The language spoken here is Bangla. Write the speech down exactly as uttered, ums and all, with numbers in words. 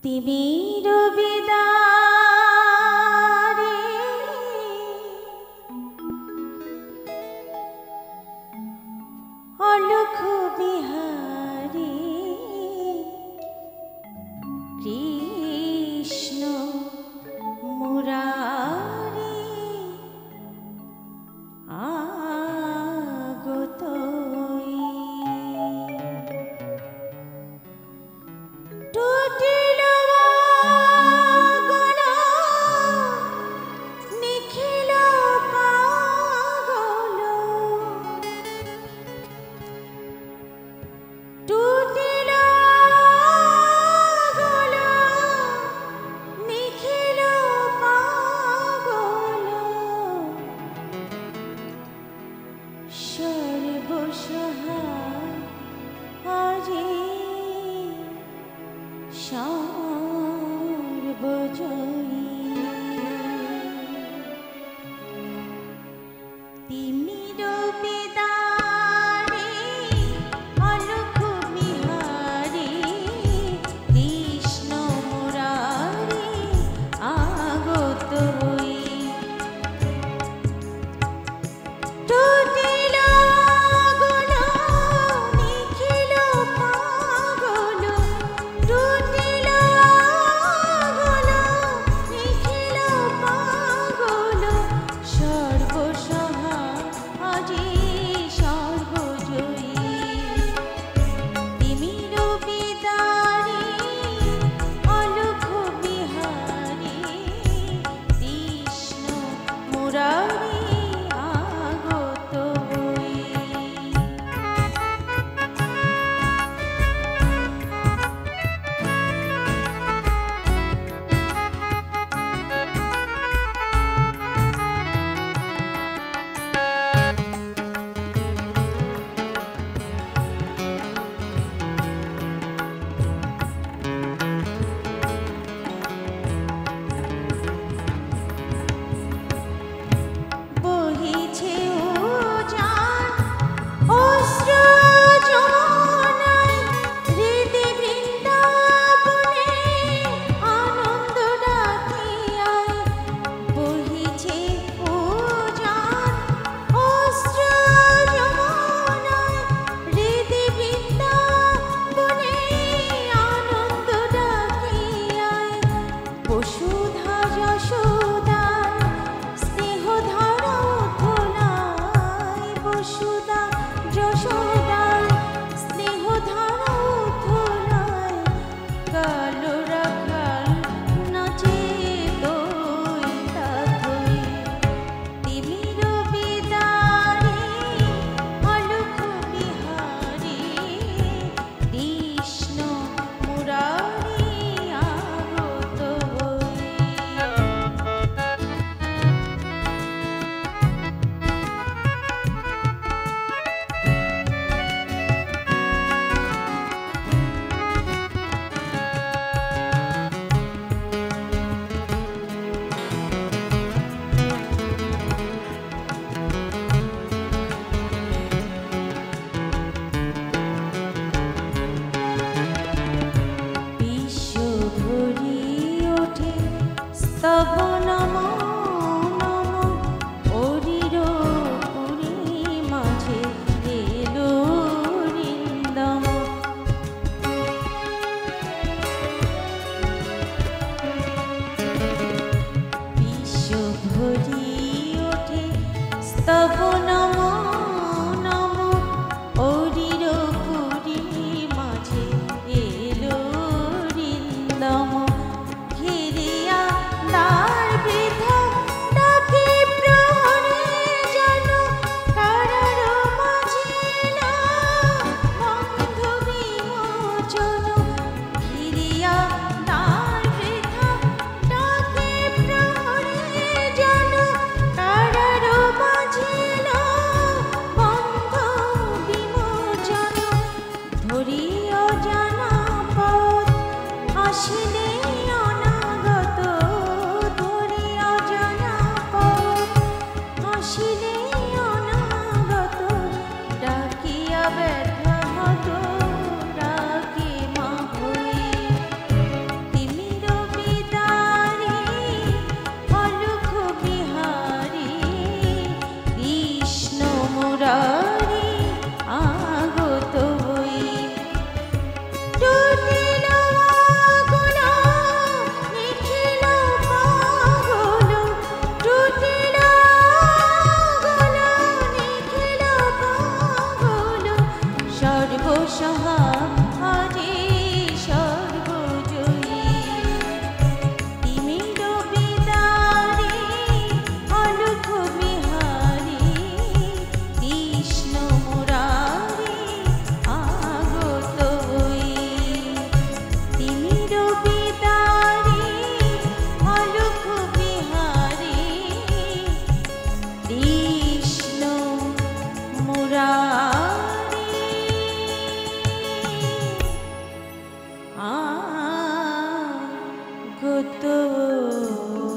তিমির বিদারে অলখ বিহারী কৃষ্ণ মুরারি আগতই টুটিল গগন নিখিল পাগল টুটিল গগন নিখিল পাগল সর্বসহায় আজি সর্বজয়ী তিমির বিদারে অলখ বিহারী কৃষ্ণ মুরারি আগত হই টুটিল গগন নিখিল পাগল টুটিল গগন নিখিল পাগল সর্বসহায় আজি সর্বজয়ী তিমির বিদারে অলখ বিহারী কৃষ্ণ মুরারি আগত হই বহিছে উজান অশ্রু যমুনায় হৃদি বৃন্দাবনে আনন্দ ডাকিয়ায় বহিছে উজান অশ্রু যমুনায় হৃদি বৃন্দাবনে আনন্দ ডাকিয়ায় বসুধা যশোদায় স্নেহধারা উথলায় বসুধা যশোদায় স্নেহধারা উথলায় কাল রাখাল নাচে দোলতা ধই তিমির বিদারে অলখ বিহারী কৃষ্ণ মুরারি আগত হই বিশ্ব ভরি ওঠে স্তব নম নম অরির পুরী মাঝে এলো রিন্দম বিশ্ব ভরি ওঠে স্তব নম নম অরির পুরী মাঝে এলো রিন্দম ঘিরিয়া দ্বার বৃথা ডাকে প্রহরে যেন কারার মাঝিল বন্ধ বিমোচন ঘিরিয়া দ্বার বৃথা ডাকে প্রহরে যেন কারার মাঝিল বন্ধ বিমোচন ধরিয়া জানা পথ আসিলে অনাগত ধরিয়া জানা পথ আসিলে অনাগত ডাকিয়া ব্যথা হত ডাকি মা হই কত